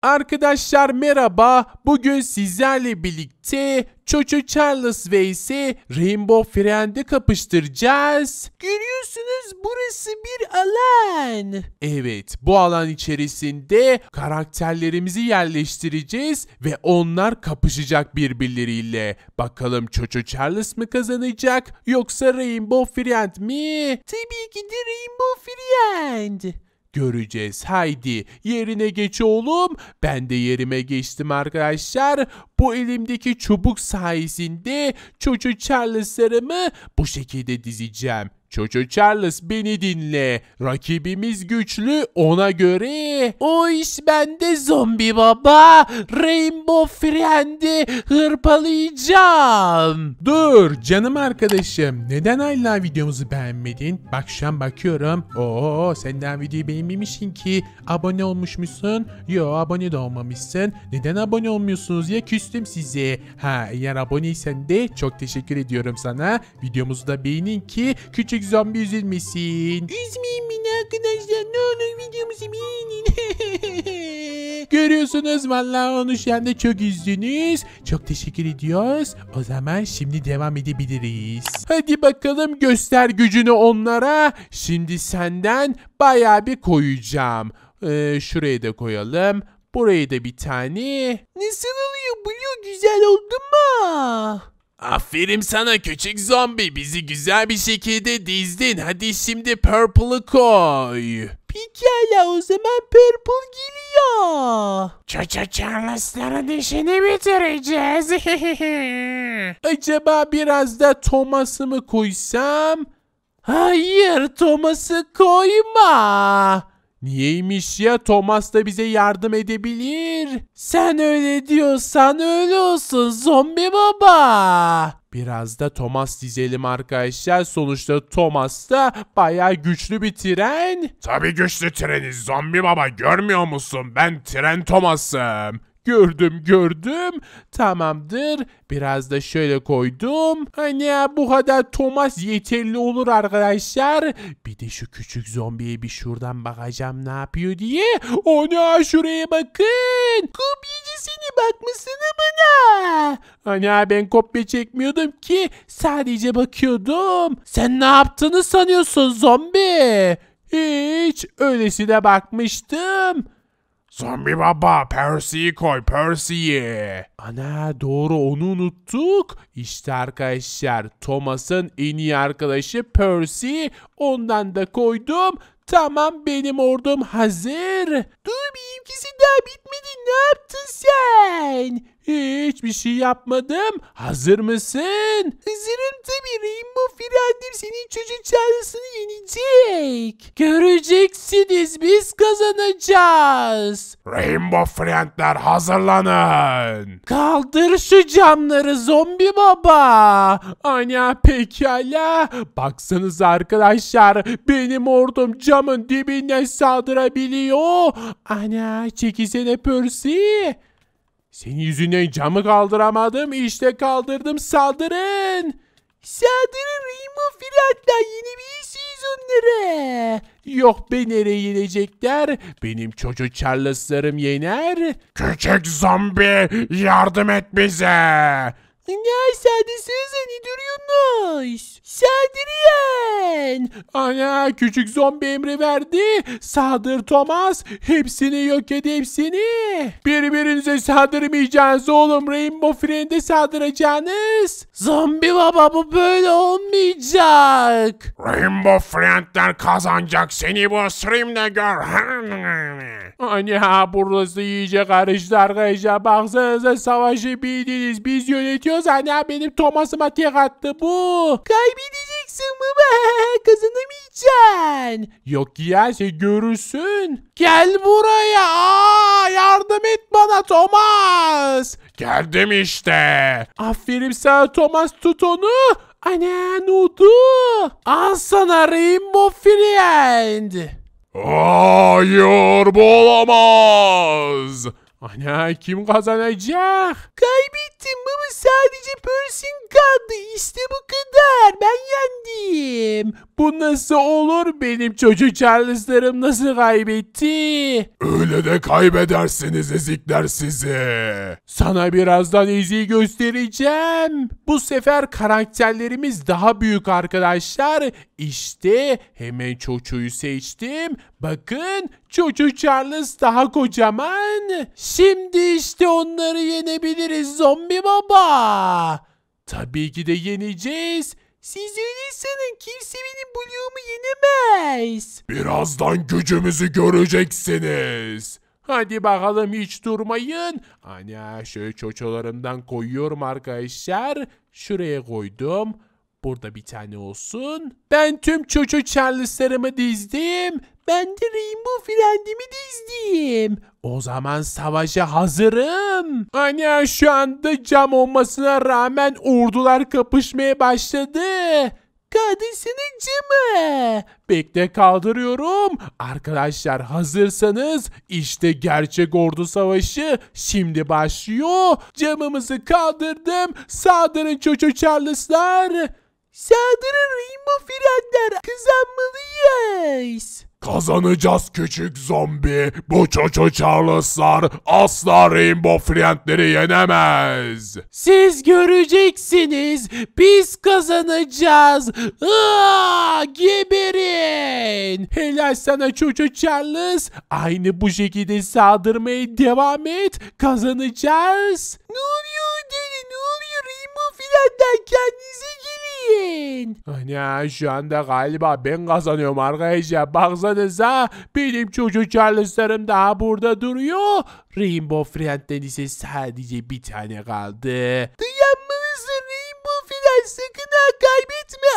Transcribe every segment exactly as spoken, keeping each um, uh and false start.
Arkadaşlar merhaba. Bugün sizlerle birlikte Çoço Charles vs Rainbow Friend'i kapıştıracağız. Görüyorsunuz burası bir alan. Evet, bu alan içerisinde karakterlerimizi yerleştireceğiz ve onlar kapışacak birbirleriyle. Bakalım Çoço Charles mı kazanacak yoksa Rainbow Friend mi? Tabii ki de Rainbow Friend. Göreceğiz. Haydi yerine geç oğlum. Ben de yerime geçtim arkadaşlar. Bu elimdeki çubuk sayesinde Çoço Charles'larımı bu şekilde dizeceğim. Çoço Charles beni dinle. Rakibimiz güçlü, ona göre. O iş bende zombi baba. Rainbow Friend'i hırpalayacağım. Dur canım arkadaşım. Neden hala videomuzu beğenmedin? Bak şu an bakıyorum. Oo, sen daha videoyu beğenmemişsin ki. Abone olmuşmuşsun. Yo, abone de olmamışsın. Neden abone olmuyorsunuz ya? Küstüm size. Ha, eğer aboneysen de çok teşekkür ediyorum sana. Videomuzu da beğenin ki küçük zombi üzülmesin. Üzmeyin beni arkadaşlar. Ne olur videomuzu beğenin. Görüyorsunuz vallahi onu şu anda çok üzdünüz. Çok teşekkür ediyoruz. O zaman şimdi devam edebiliriz. Hadi bakalım göster gücünü onlara. Şimdi senden bayağı bir koyacağım. Ee, şuraya da koyalım. Buraya da bir tane. Nasıl oluyor? Blue güzel oldu mu? Aferin sana küçük zombi. Bizi güzel bir şekilde dizdin. Hadi şimdi Purple'ı koy. Pekala, o zaman Purple geliyor. Çoço Charles'ların işini bitireceğiz. Acaba biraz da Thomas'ı mı koysam? Hayır, Thomas'ı koyma. Niyeymiş ya, Thomas da bize yardım edebilir. Sen öyle diyorsan öyle olsun zombi baba. Biraz da Thomas dizelim arkadaşlar. Sonuçta Thomas da bayağı güçlü bir tren. Tabii güçlü treniz zombi baba, görmüyor musun? Ben Tren Thomas'ım. Gördüm gördüm. Tamamdır. Biraz da şöyle koydum. Hani bu kadar Thomas yeterli olur arkadaşlar. Bir de şu küçük zombiye bir şuradan bakacağım ne yapıyor diye. Ona şuraya bakın. Kopyacı seni, bakmasana bana. Hani ben kopya çekmiyordum ki. Sadece bakıyordum. Sen ne yaptığını sanıyorsun zombi? Hiç, öylesine bakmıştım. Zombi baba, Percy'yi koy, Percy'yi. Ana, doğru, onu unuttuk. İşte arkadaşlar Thomas'ın en iyi arkadaşı Percy. Ondan da koydum. Tamam, benim ordum hazır. Dur, benimkisi daha bitmedi. Ne yaptın sen? Hiçbir şey yapmadım. Hazır mısın? Hazırım tabii. Rainbow Friend'im senin çocuk Charles'ını yenecek. Göreceksiniz, biz kazanacağız. Rainbow Friend'ler hazırlanın. Kaldır şu camları zombi baba. Ana, pekala. Baksanız arkadaşlar, benim ordum camın dibinden saldırabiliyor. Ana, çekilsene Percy. Senin yüzünden camı kaldıramadım. İşte kaldırdım. Saldırın. Saldırın Rainbow Friend'ler. Yenebilirsiniz onları. Yok be, nereye yenecekler? Benim çocuk Charles'larım yener. Küçük zombi, yardım et bize. Ne saldırsanız, hani duruyorsunuz? Saldırın. Ana, küçük zombi emri verdi. Saldır Thomas. Hepsini yok et, hepsini. Birbirinize saldırmayacaksınız oğlum. Rainbow Friend'e saldıracaksınız. Zombi baba, bu böyle olmayacak. Rainbow Friend'ler kazanacak, seni bu stream'de gör. Ana, burası iyice karıştı arkadaşlar. Baksanıza, savaşı bildiniz. Biz yönetiyoruz. Ana, benim Thomas'ıma tek attı bu. Kaybedeceksin baba. Kazanamayacaksın. Yok ya, sen görürsün. Gel buraya. Aa, yardım et bana Thomas. Geldim işte. Aferin sana Thomas, tut onu. Ana, ne oldu? Al sana Rainbow Friend. Hayır, bu olamaz. Ana kim kazanacak? Kaybettim baba, sadece Percy'in kaldı. İşte bu kadar. Ben yendim. Bu nasıl olur? Benim çocuk Charles'larım nasıl kaybetti? Öyle de kaybedersiniz ezikler sizi. Sana birazdan eziği göstereceğim. Bu sefer karakterlerimiz daha büyük arkadaşlar. İşte hemen çocuğu seçtim. Bakın çocuk Charles daha kocaman. Şimdi işte onları yenebiliriz zombi baba. Tabii ki de yeneceğiz. Siz öyle sanın, kimse benim Blue'umu yenemez. Birazdan gücümüzü göreceksiniz. Hadi bakalım, hiç durmayın. Ana şöyle çoçolarımdan koyuyorum arkadaşlar. Şuraya koydum. Burada bir tane olsun. Ben tüm çoço Charles'larımı dizdim. Ben de Rainbow Friend'imi dizdim. O zaman savaşa hazırım. Ana şu anda cam olmasına rağmen ordular kapışmaya başladı. Kaldırsana camı. Bekle, kaldırıyorum. Arkadaşlar hazırsanız işte gerçek ordu savaşı şimdi başlıyor. Camımızı kaldırdım. Saldırın çoço Charles'lar. Saldırın Rainbow Friend'ler. Kazanmalıyız. Kazanacağız küçük zombi. Bu çoço Charles'lar asla Rainbow Friend'leri yenemez. Siz göreceksiniz. Biz kazanacağız. Aa, geberin. Helal sana çoço Charles. Aynı bu şekilde saldırmaya devam et. Kazanacağız. Ne oluyor deli? Ne oluyor? Rainbow Friend'ler, kendinize gelin. Ana şu anda galiba ben kazanıyorum arkadaşlar. Baksanıza, benim çocuk Charles'larım daha burada duruyor. Rainbow Friend'den ise sadece bir tane kaldı. Dayanmalısın Rainbow Friend, sakın ha kaybetme.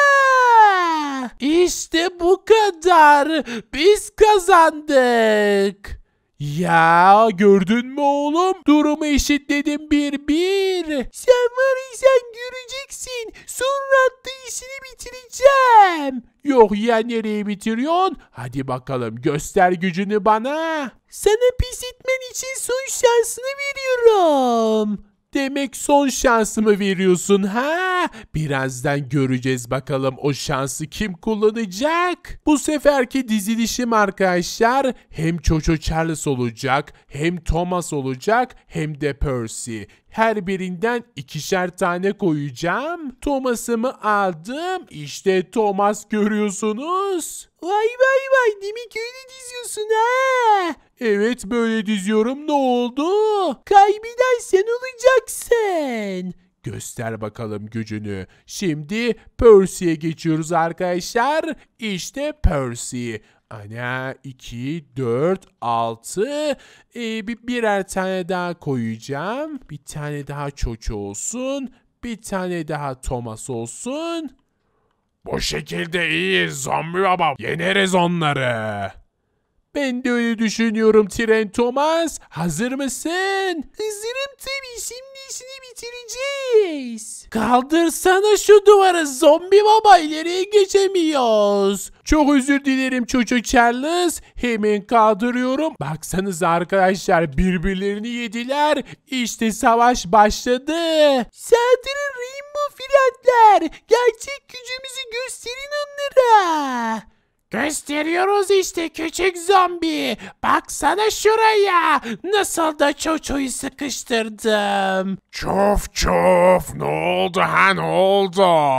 Aa! İşte bu kadar. Biz kazandık. Ya gördün mü oğlum? Durumu eşitledim bir bir. Sen var ya, sen göreceksin. Sonra hatta işini bitireceğim. Yok ya, nereye bitiriyorsun? Hadi bakalım, göster gücünü bana. Sana pes etmen için son şansını veriyorum. Demek son şansımı veriyorsun ha? Birazdan göreceğiz bakalım o şansı kim kullanacak. Bu seferki dizilişim arkadaşlar hem çoço Charles olacak, hem Thomas olacak, hem de Percy. Her birinden ikişer tane koyacağım. Thomas'ımı aldım. İşte Thomas, görüyorsunuz. Vay vay vay, demek öyle diziyorsun ha? Evet, böyle diziyorum. Ne oldu? Kaybeden sen olacaksın. Göster bakalım gücünü. Şimdi Percy'ye geçiyoruz arkadaşlar. İşte Percy. Ana iki, dört, altı. Ee, bir, birer tane daha koyacağım. Bir tane daha çoço olsun. Bir tane daha Thomas olsun. Bu şekilde iyiyiz zombi baba. Yeneriz onları. Ben de öyle düşünüyorum Tren Thomas. Hazır mısın? Hazırım tabii. Şimdi işini bitireceğiz. Kaldırsana şu duvarı zombi baba. İleriye geçemiyoruz. Çok özür dilerim çocuk Charles. Hemen kaldırıyorum. Baksanıza arkadaşlar, birbirlerini yediler. İşte savaş başladı. Saldırın Rainbow Friend'ler. Gerçek gücümüzü gösterin onlara. Gösteriyoruz işte küçük zombi. Baksana şuraya. Nasıl da çoçoyu sıkıştırdım. Çof çof, ne oldu ha, ne oldu?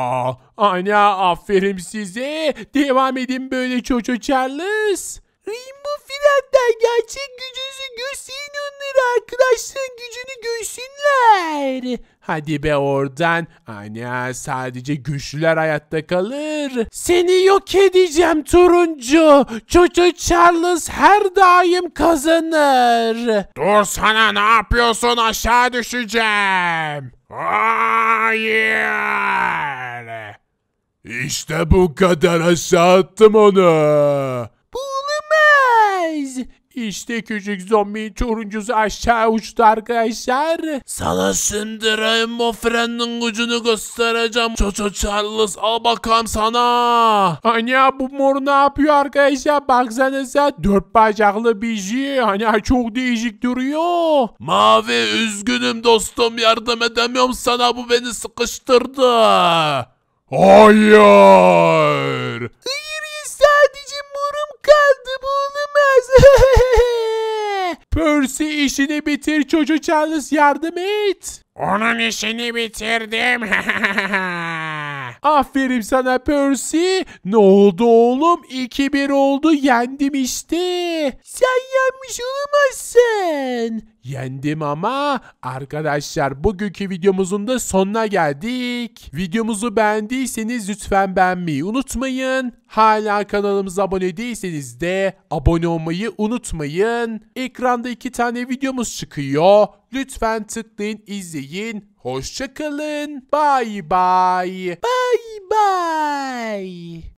Ana, aferin size. Devam edin böyle çoço Charles. Rainbow Friend'ler, gerçek gücünüzü gösterin onlara. Arkadaşların gücünü görsünler. Hadi be oradan. Ana, sadece güçlüler hayatta kalır. Seni yok edeceğim turuncu. Çoço Charles her daim kazanır. Dur sana, ne yapıyorsun, aşağı düşeceğim. Hayır. İşte bu kadar, aşağı attım onu. Bu olamaz. İşte küçük zombi turuncusu aşağı uçtu arkadaşlar. Sana şimdi Rainbow Friend'in gücünü göstereceğim. Çoço Charles, al bakalım sana. Ana bu mor ne yapıyor arkadaşlar? Baksanıza dört bacaklı bir şey. Hani çok değişik duruyor. Mavi, üzgünüm dostum, yardım edemiyorum sana, bu beni sıkıştırdı. Hayır. Hayır, sadece morum kaldı, bu olamaz. Percy, işini bitir, çocuk Charles, yardım et. Onun işini bitirdim. Aferin sana Percy. Ne oldu oğlum? iki bir oldu, yendim işte. Sen yenmiş olamazsın. Yendim ama arkadaşlar, bugünkü videomuzun da sonuna geldik. Videomuzu beğendiyseniz lütfen beğenmeyi unutmayın. Hala kanalımıza abone değilseniz de abone olmayı unutmayın. Ekranda iki tane videomuz çıkıyor. Lütfen tıklayın, izleyin. Hoşça kalın. Bye bye. Bye bye.